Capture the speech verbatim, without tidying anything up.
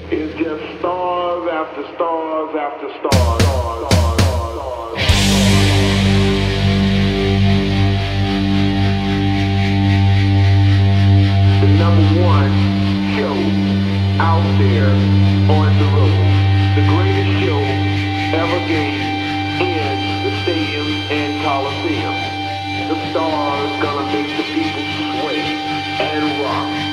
It's just stars after stars after stars. stars, stars, stars. The number one show out there on the road. The greatest show ever gave in the stadiums and coliseums. The stars gonna make the people sway and rock.